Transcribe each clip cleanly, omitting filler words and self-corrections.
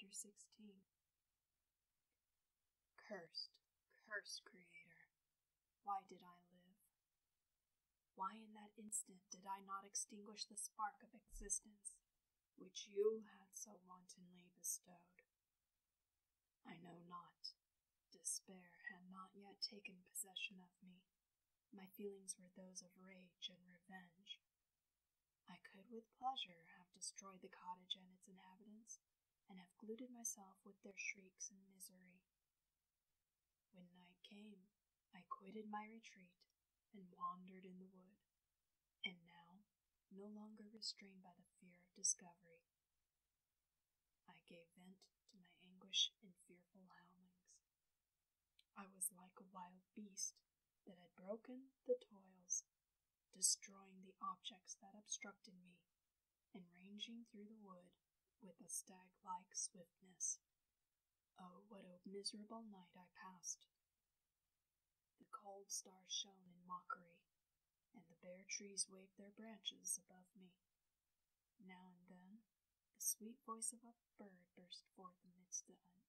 Chapter 16. Cursed, cursed Creator, why did I live? Why in that instant did I not extinguish the spark of existence which you had so wantonly bestowed? I know not. Despair had not yet taken possession of me. My feelings were those of rage and revenge. I could with pleasure have destroyed the cottage and its inhabitants, and have glutted myself with their shrieks and misery. When night came, I quitted my retreat and wandered in the wood, and now, no longer restrained by the fear of discovery, I gave vent to my anguish in fearful howlings. I was like a wild beast that had broken the toils, destroying the objects that obstructed me, and ranging through the wood with a stag-like swiftness. Oh, what a miserable night I passed! The cold stars shone in mockery, and the bare trees waved their branches above me. Now and then, the sweet voice of a bird burst forth amidst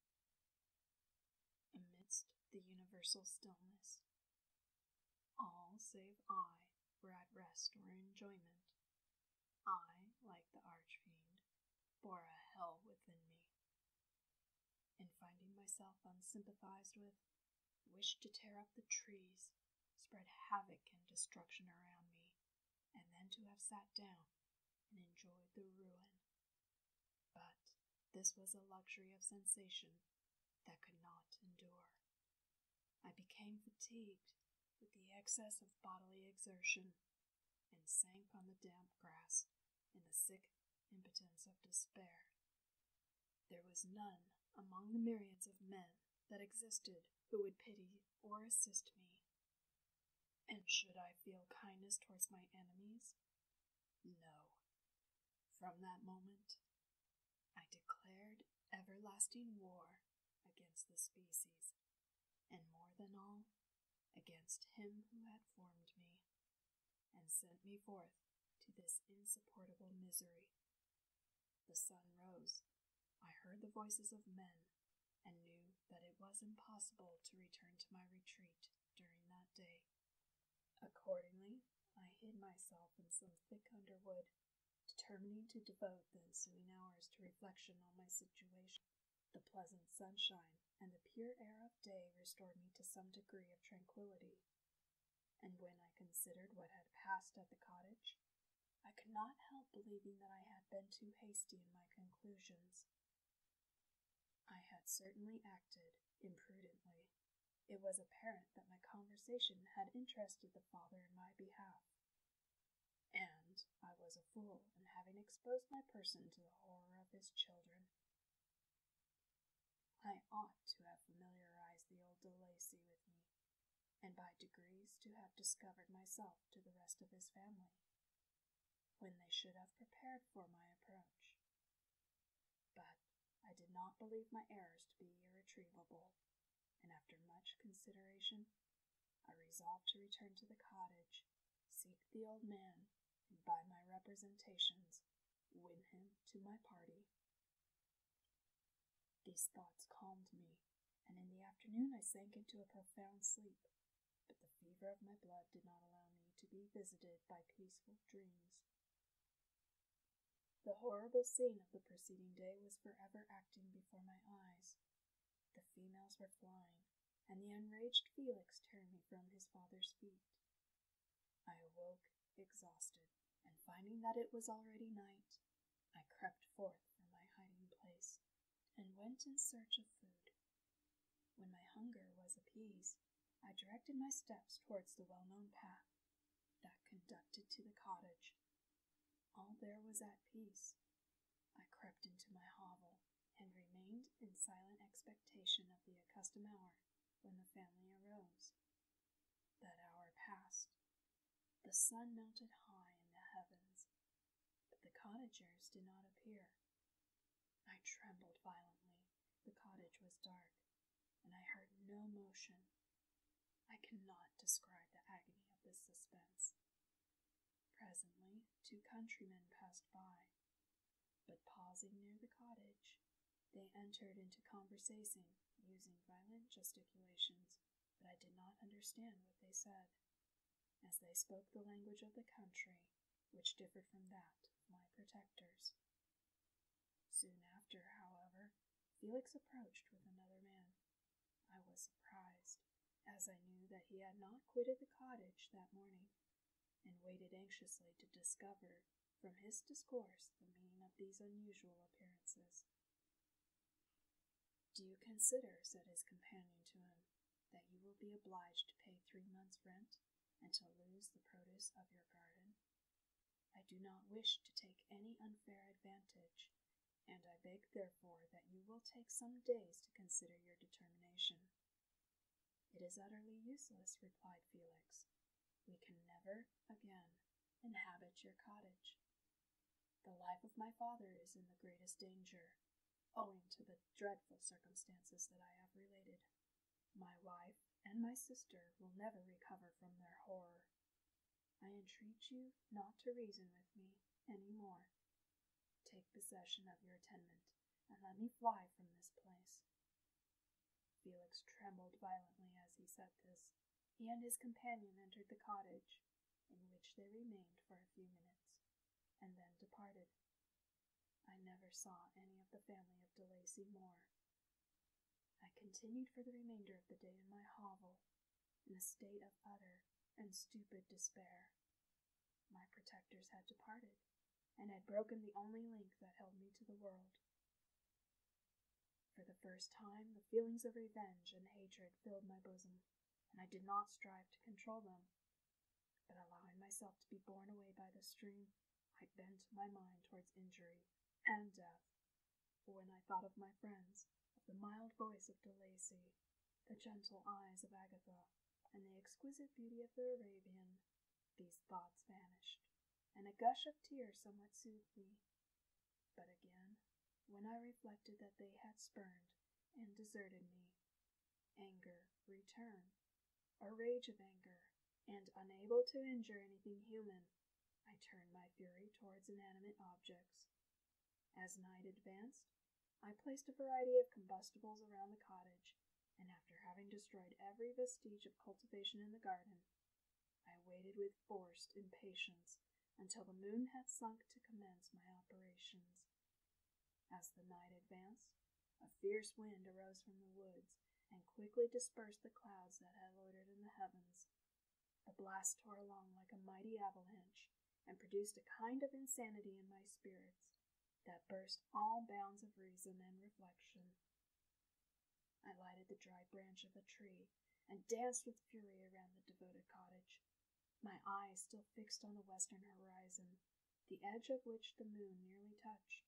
the universal stillness. All save I were at rest or enjoyment. I, like the archfiend, bore a hell within me, and finding myself unsympathized with, wished to tear up the trees, spread havoc and destruction around me, and then to have sat down and enjoyed the ruin. But this was a luxury of sensation that could not endure. I became fatigued with the excess of bodily exertion, and sank on the damp grass in the sick impotence of despair. There was none among the myriads of men that existed who would pity or assist me. And should I feel kindness towards my enemies? No. From that moment, I declared everlasting war against the species, and more than all, against him who had formed me, and sent me forth to this insupportable misery. The sun rose. I heard the voices of men, and knew that it was impossible to return to my retreat during that day. Accordingly, I hid myself in some thick underwood, determining to devote the ensuing hours to reflection on my situation. The pleasant sunshine and the pure air of day restored me to some degree of tranquillity, and when I considered what had passed at the cottage, I could not help believing that I had been too hasty in my conclusions. I had certainly acted imprudently. It was apparent that my conversation had interested the father in my behalf, and I was a fool in having exposed my person to the horror of his children. I ought to have familiarized the old De Lacy with me, and by degrees to have discovered myself to the rest of his family, when they should have prepared for my approach. But I did not believe my errors to be irretrievable, and after much consideration, I resolved to return to the cottage, seek the old man, and by my representations win him to my party. These thoughts calmed me, and in the afternoon I sank into a profound sleep, but the fever of my blood did not allow me to be visited by peaceful dreams. The horrible scene of the preceding day was forever acting before my eyes. The females were flying, and the enraged Felix tearing me from his father's feet. I awoke exhausted, and finding that it was already night, I crept forth from my hiding place, and went in search of food. When my hunger was appeased, I directed my steps towards the well-known path that conducted to the cottage. All there was at peace. I crept into my hovel, and remained in silent expectation of the accustomed hour when the family arose. That hour passed. The sun mounted high in the heavens, but the cottagers did not appear. I trembled violently. The cottage was dark, and I heard no motion. I cannot describe the agony of this suspense. Presently 2 countrymen passed by, but pausing near the cottage, They entered into conversation, using violent gesticulations, but I did not understand what they said, as they spoke the language of the country, which differed from that of my protectors. Soon after, however, Felix approached with another man. I was surprised, as I knew that he had not quitted the cottage that morning, and waited anxiously to discover from his discourse the meaning of these unusual appearances. "Do you consider," said his companion to him, "that you will be obliged to pay 3 months' rent, and to lose the produce of your garden? I do not wish to take any unfair advantage, and I beg therefore that you will take some days to consider your determination." "It is utterly useless," replied Felix. "We can never again inhabit your cottage. The life of my father is in the greatest danger, owing to the dreadful circumstances that I have related. My wife and my sister will never recover from their horror. I entreat you not to reason with me any more. Take possession of your tenement, and let me fly from this place." Felix trembled violently as he said this. He and his companion entered the cottage, in which they remained for a few minutes, and then departed. I never saw any of the family of De Lacy more. I continued for the remainder of the day in my hovel, in a state of utter and stupid despair. My protectors had departed, and had broken the only link that held me to the world. For the first time, the feelings of revenge and hatred filled my bosom, and I did not strive to control them, but allowing myself to be borne away by the stream, I bent my mind towards injury and death. For when I thought of my friends, of the mild voice of De Lacy, the gentle eyes of Agatha, and the exquisite beauty of the Arabian, these thoughts vanished, and a gush of tears somewhat soothed me. But again, when I reflected that they had spurned and deserted me, anger returned, a rage of anger, and unable to injure anything human, I turned my fury towards inanimate objects. As night advanced, I placed a variety of combustibles around the cottage, and after having destroyed every vestige of cultivation in the garden, I waited with forced impatience until the moon had sunk to commence my operations. As the night advanced, a fierce wind arose from the woods, and quickly dispersed the clouds that had loitered in the heavens. The blast tore along like a mighty avalanche, and produced a kind of insanity in my spirits that burst all bounds of reason and reflection. I lighted the dry branch of a tree, and danced with fury around the devoted cottage, my eyes still fixed on the western horizon, the edge of which the moon nearly touched.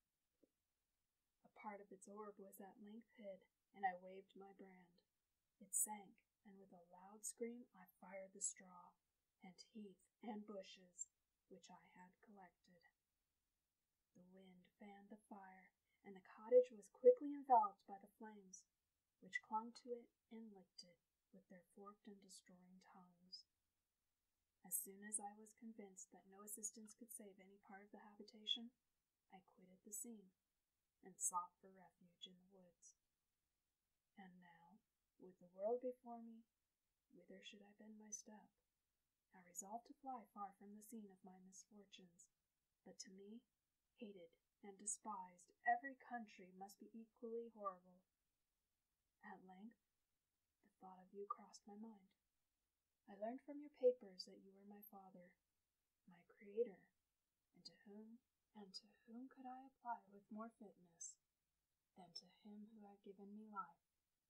A part of its orb was at length hid, and I waved my brand. It sank, and with a loud scream I fired the straw, and heath, and bushes, which I had collected. The wind fanned the fire, and the cottage was quickly enveloped by the flames, which clung to it and licked it with their forked and destroying tongues. As soon as I was convinced that no assistance could save any part of the habitation, I quitted the scene, and sought for refuge in the woods. And now, with the world before me, whither should I bend my step? I resolved to fly far from the scene of my misfortunes, but to me, hated and despised, every country must be equally horrible. At length, the thought of you crossed my mind. I learned from your papers that you were my father, my creator, and to whom could I apply with more fitness than to him who had given me life?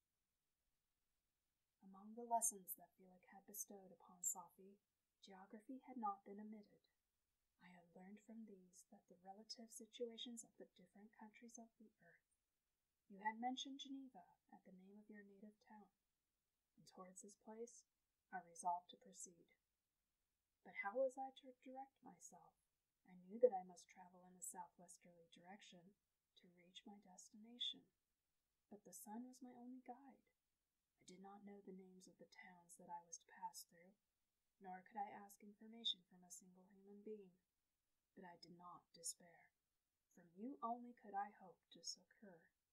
Among the lessons that Felix had bestowed upon Sophy, geography had not been omitted. I had learned from these that the relative situations of the different countries of the earth. You had mentioned Geneva at the name of your native town, and towards this place I resolved to proceed. But how was I to direct myself? I knew that I must travel in a southwesterly direction to reach my destination, but the sun was my only guide. I did not know the names of the towns that I was to pass through, nor could I ask information from a single human being. But I did not despair. From you only could I hope to succor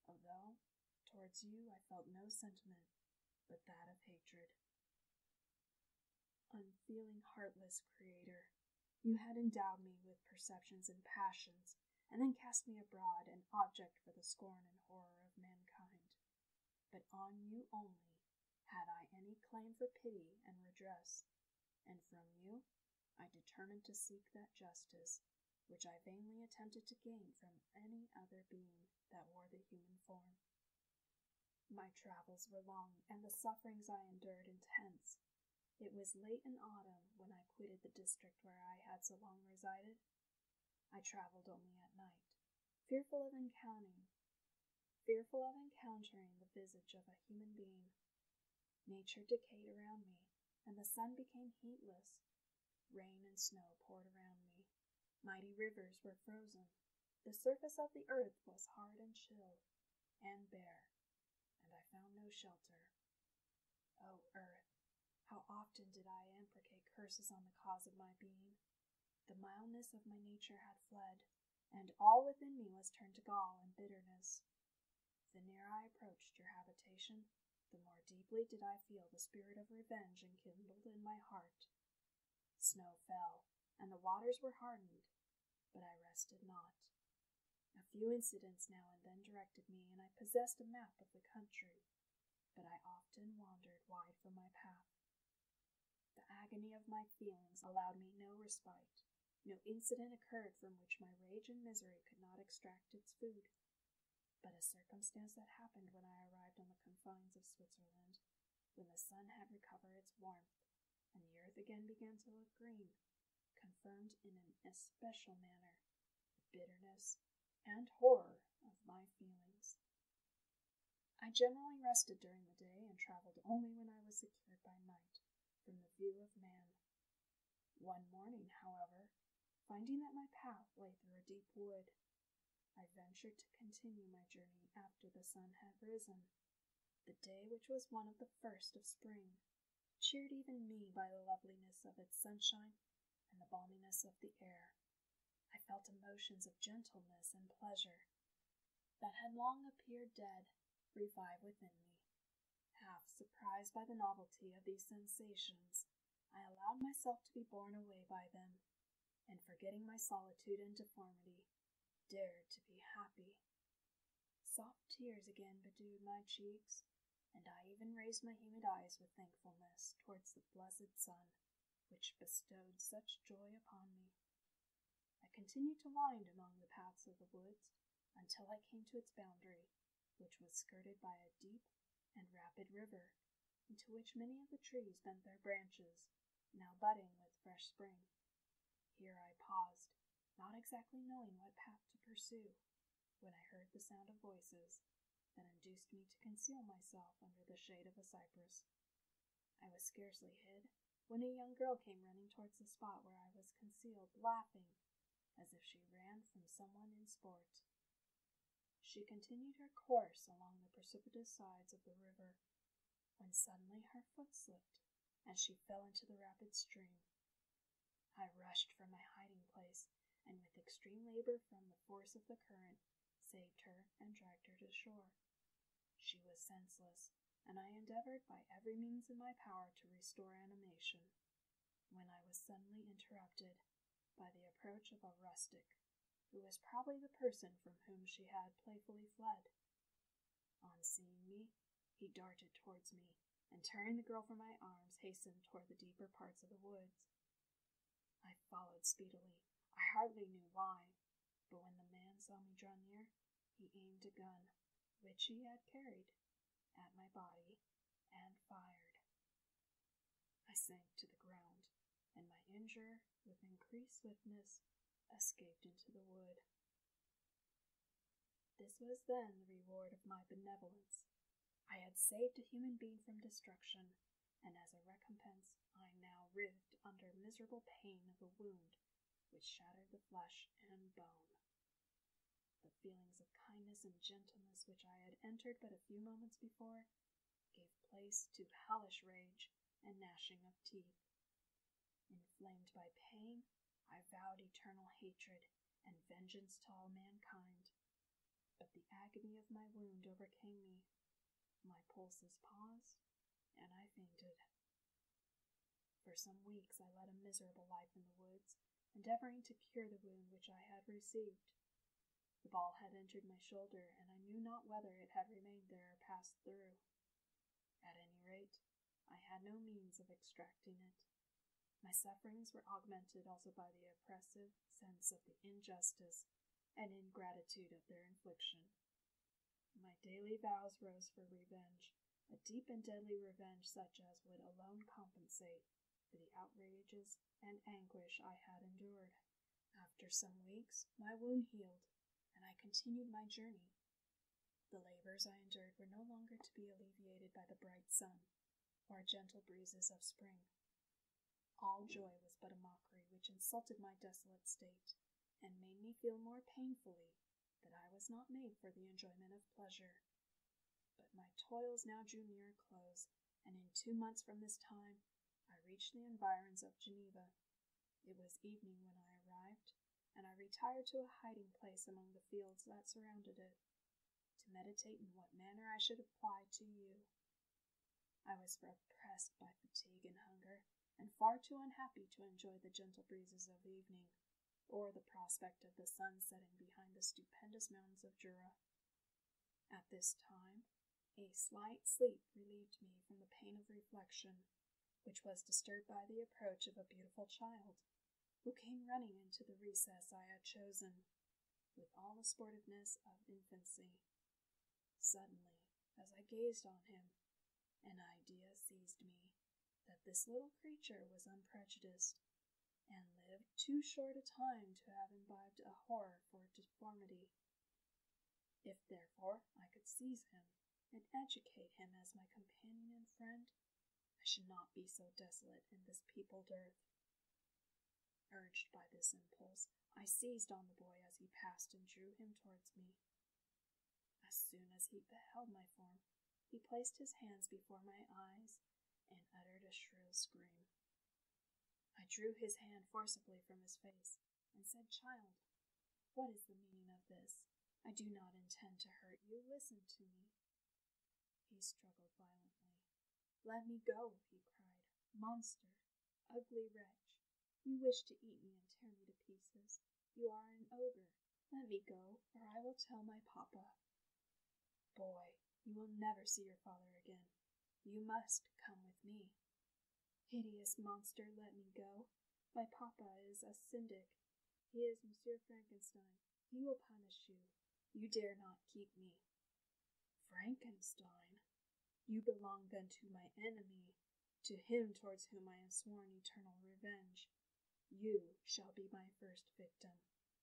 although towards you I felt no sentiment but that of hatred. Unfeeling, heartless creator, you had endowed me with perceptions and passions, and then cast me abroad, an object for the scorn and horror of mankind. But on you only had I any claim for pity and redress, and from you I determined to seek that justice which I vainly attempted to gain from any other being that wore the human form. My travels were long, and the sufferings I endured intense. It was late in autumn when I quitted the district where I had so long resided. I travelled only at night, fearful of encountering the visage of a human being. Nature decayed around me, and the sun became heatless. Rain and snow poured around me. Mighty rivers were frozen. The surface of the earth was hard and chill, and bare, and I found no shelter. O earth, how often did I imprecate curses on the cause of my being! The mildness of my nature had fled, and all within me was turned to gall and bitterness. The nearer I approached your habitation, the more deeply did I feel the spirit of revenge enkindled in my heart. Snow fell, and the waters were hardened, but I rested not. A few incidents now and then directed me, and I possessed a map of the country, but I often wandered wide from my path. The agony of my feelings allowed me no respite. No incident occurred from which my rage and misery could not extract its food. But a circumstance that happened when I arrived on the confines of Switzerland, when the sun had recovered its warmth, and the earth again began to look green, confirmed in an especial manner the bitterness and horror of my feelings. I generally rested during the day, and travelled only when I was secured by night from the view of man. One morning, however, finding that my path lay through a deep wood, I ventured to continue my journey after the sun had risen. The day, which was one of the first of spring, cheered even me by the loveliness of its sunshine and the balminess of the air. I felt emotions of gentleness and pleasure that had long appeared dead revive within me. Half surprised by the novelty of these sensations, I allowed myself to be borne away by them, and forgetting my solitude and deformity, dared to be happy. Soft tears again bedewed my cheeks, and I even raised my humid eyes with thankfulness towards the blessed sun, which bestowed such joy upon me. I continued to wind among the paths of the woods until I came to its boundary, which was skirted by a deep and rapid river, into which many of the trees bent their branches, now budding with fresh spring. Here I paused, not exactly knowing what path to pursue, when I heard the sound of voices that induced me to conceal myself under the shade of a cypress. I was scarcely hid when a young girl came running towards the spot where I was concealed, laughing, as if she ran from someone in sport. She continued her course along the precipitous sides of the river, when suddenly her foot slipped, and she fell into the rapid stream. I rushed from my hiding place, and with extreme labor from the force of the current, saved her and dragged her to shore. She was senseless, and I endeavored by every means in my power to restore animation, when I was suddenly interrupted by the approach of a rustic, who was probably the person from whom she had playfully fled. On seeing me, he darted towards me, and tearing the girl from my arms, hastened toward the deeper parts of the woods. I followed speedily. I hardly knew why, but when the man saw me draw near, he aimed a gun, which he had carried, at my body, and fired. I sank to the ground, and my injurer, with increased swiftness, escaped into the wood. This was then the reward of my benevolence. I had saved a human being from destruction, and as a recompense I now writhed under miserable pain of a wound which shattered the flesh and bone. The feelings of kindness and gentleness which I had entered but a few moments before gave place to hellish rage and gnashing of teeth. Inflamed by pain, I vowed eternal hatred and vengeance to all mankind. but the agony of my wound overcame me. My pulses paused, and I fainted. For some weeks I led a miserable life in the woods, endeavoring to cure the wound which I had received. The ball had entered my shoulder, and I knew not whether it had remained there or passed through. At any rate, I had no means of extracting it. My sufferings were augmented also by the oppressive sense of the injustice and ingratitude of their infliction. My daily vows rose for revenge, a deep and deadly revenge such as would alone compensate for the outrages and anguish I had endured. After some weeks, my wound healed, and I continued my journey. The labors I endured were no longer to be alleviated by the bright sun or gentle breezes of spring. All joy was but a mockery which insulted my desolate state, and made me feel more painfully that I was not made for the enjoyment of pleasure. But my toils now drew near a close, and in 2 months from this time I reached the environs of Geneva. It was evening when I arrived, and I retired to a hiding place among the fields that surrounded it, to meditate in what manner I should apply to you. I was oppressed by fatigue and hunger, and far too unhappy to enjoy the gentle breezes of evening, or the prospect of the sun setting behind the stupendous mountains of Jura. At this time, a slight sleep relieved me from the pain of reflection, which was disturbed by the approach of a beautiful child, who came running into the recess I had chosen, with all the sportiveness of infancy. Suddenly, as I gazed on him, an idea seized me that this little creature was unprejudiced, and lived too short a time to have imbibed a horror for deformity. If, therefore, I could seize him and educate him as my companion and friend, I should not be so desolate in this peopled earth. Urged by this impulse, I seized on the boy as he passed and drew him towards me. As soon as he beheld my form, he placed his hands before my eyes and uttered a shrill scream. I drew his hand forcibly from his face and said, "Child, what is the meaning of this? I do not intend to hurt you. Listen to me." He struggled violently. "Let me go," he cried. "Monster! Ugly wretch! You wish to eat me and tear me to pieces. You are an ogre. Let me go, or I will tell my papa." "Boy, you will never see your father again. You must come with me." "Hideous monster, let me go. My papa is a syndic. He is Monsieur Frankenstein. He will punish you. You dare not keep me." "Frankenstein? You belong then to my enemy, to him towards whom I have sworn eternal revenge. You shall be my first victim."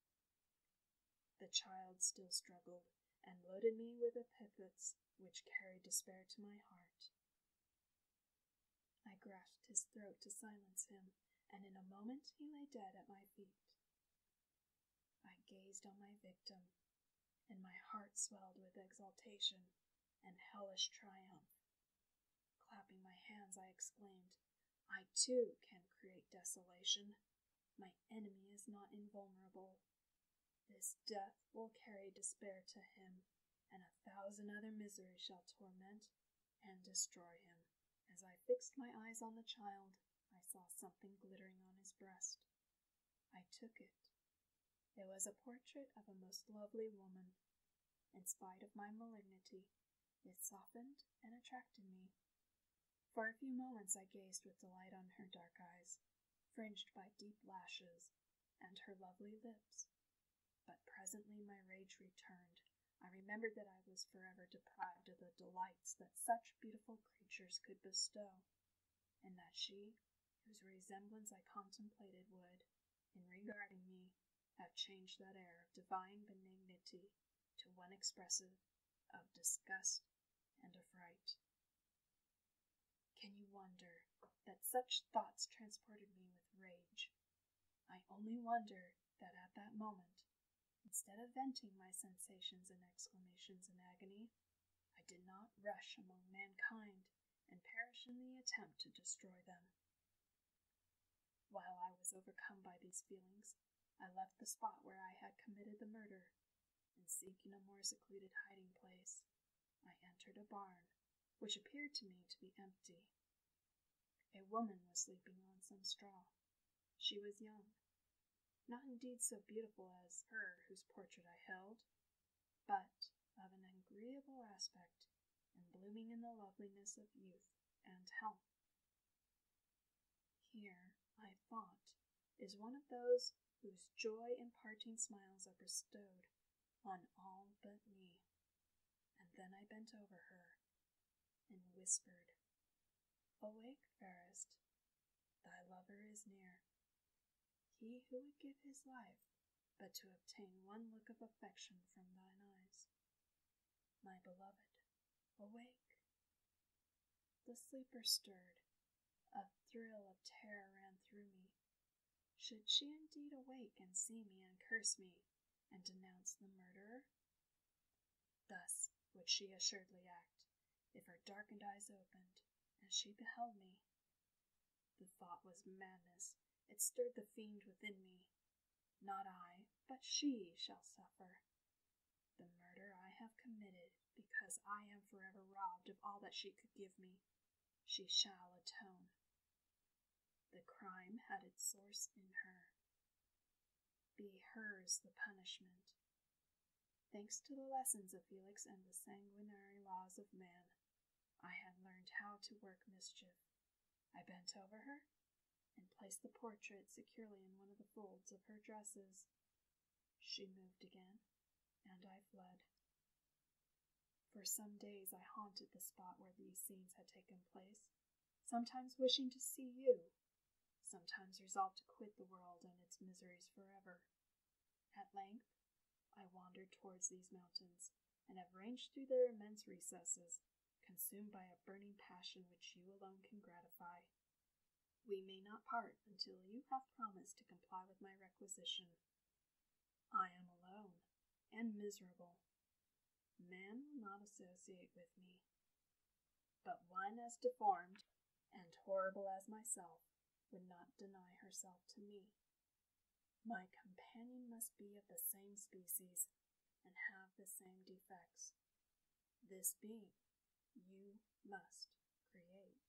The child still struggled, and loaded me with epithets which carried despair to my heart. I grasped his throat to silence him, and in a moment he lay dead at my feet. I gazed on my victim, and my heart swelled with exultation and hellish triumph. Clapping my hands, I exclaimed, "I too can create desolation. My enemy is not invulnerable. This death will carry despair to him, and 1,000 other miseries shall torment and destroy him." As I fixed my eyes on the child, I saw something glittering on his breast. I took it. It was a portrait of a most lovely woman. In spite of my malignity, it softened and attracted me. For a few moments I gazed with delight on her dark eyes, fringed by deep lashes, and her lovely lips. But presently my rage returned. I remembered that I was forever deprived of the delights that such beautiful creatures could bestow, and that she, whose resemblance I contemplated, would, in regarding me, have changed that air of divine benignity to one expressive of disgust and affright. Can you wonder that such thoughts transported me with rage? I only wonder that at that moment, instead of venting my sensations in exclamations in agony, I did not rush among mankind and perish in the attempt to destroy them. While I was overcome by these feelings, I left the spot where I had committed the murder, and seeking a more secluded hiding place, I entered a barn, which appeared to me to be empty. A woman was sleeping on some straw. She was young, not indeed so beautiful as her whose portrait I held, but of an agreeable aspect, and blooming in the loveliness of youth and health. Here, I thought, is one of those whose joy-imparting smiles are bestowed on all but me. And then I bent over her and whispered, "Awake, fairest, thy lover is near. He who would give his life but to obtain one look of affection from thine eyes. My beloved, awake." The sleeper stirred. A thrill of terror ran through me. Should she indeed awake and see me and curse me and denounce the murderer? Thus would she assuredly act, if her darkened eyes opened, and she beheld me. The thought was madness. It stirred the fiend within me. Not I, but she shall suffer. The murder I have committed, because I am forever robbed of all that she could give me, she shall atone. The crime had its source in her. Be hers the punishment. Thanks to the lessons of Felix and the sanguinary laws of man, I had learned how to work mischief. I bent over her and placed the portrait securely in one of the folds of her dresses. She moved again, and I fled. For some days I haunted the spot where these scenes had taken place, sometimes wishing to see you, sometimes resolved to quit the world and its miseries forever. At length, I wandered towards these mountains, and have ranged through their immense recesses, consumed by a burning passion which you alone can gratify. We may not part until you have promised to comply with my requisition. I am alone, and miserable. Man will not associate with me, but one as deformed and horrible as myself would not deny herself to me. My companion must be of the same species, and have the same defects. This being, you must create.